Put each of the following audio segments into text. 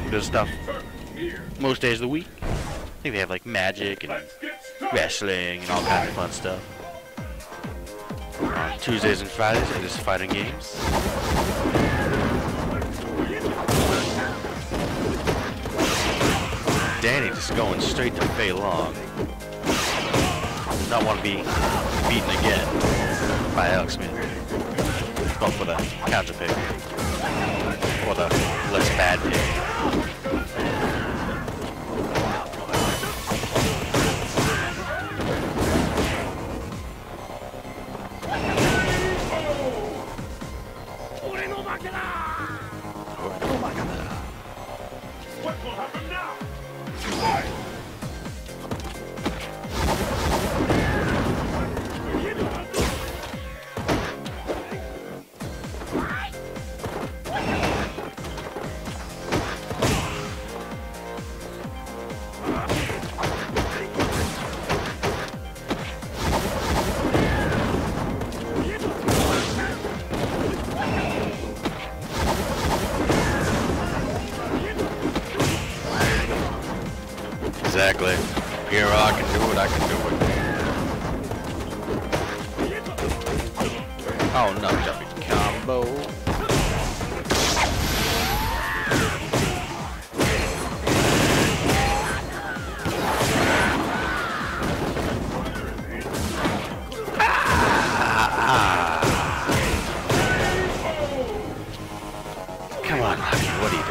There's stuff most days of the week. I think they have like magic and wrestling and all kinds of fun stuff. On Tuesdays and Fridays, it is fighting games. Danny just going straight to Fei Long. Does not want to be beaten again by Alex Smith. Going for the counter pick. Or the less bad pick. What will happen now? Exactly. Here I can do it, I can do it. Oh no, jumping combo. Come on, Rocky, what are you doing?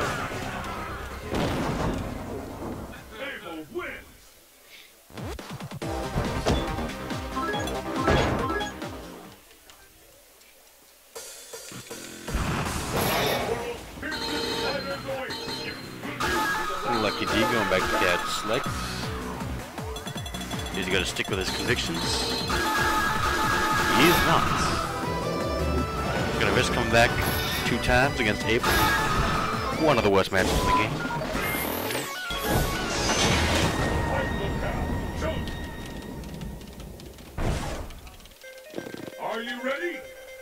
Lucky D going back to Cat Select. Is he going to stick with his convictions? He is not. Going to risk coming back 2 times against April. One of the worst matches in the game. Are you ready?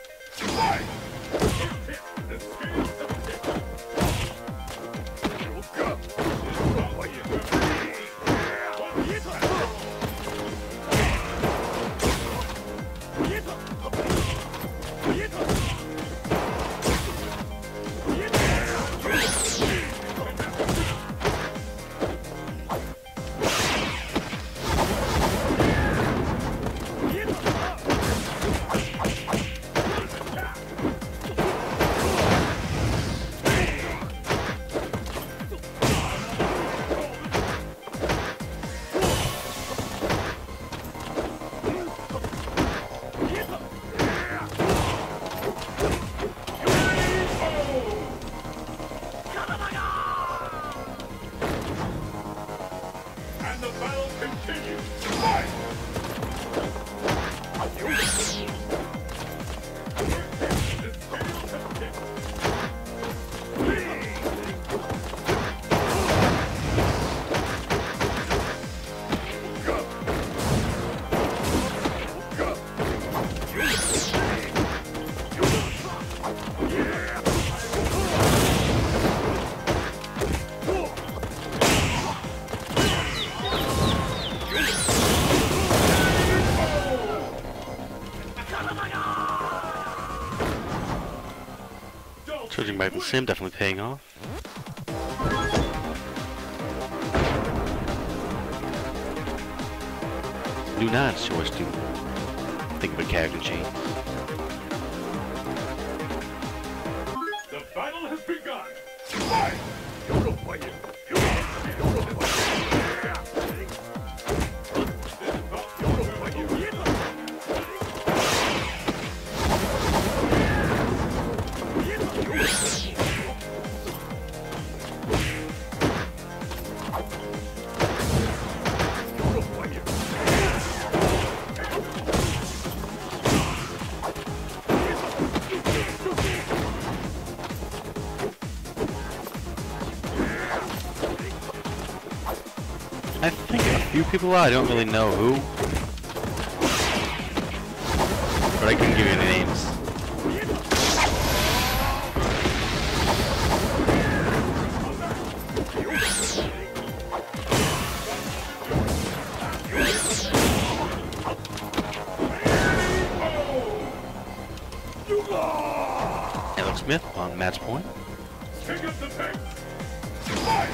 And the battle continues. Judging by the sim, definitely paying off. Do not show us to think of a character change. The battle has begun. I think a few people are, I don't really know who. But I couldn't give you any names. Smith on match point. Pick up the pace. Fight!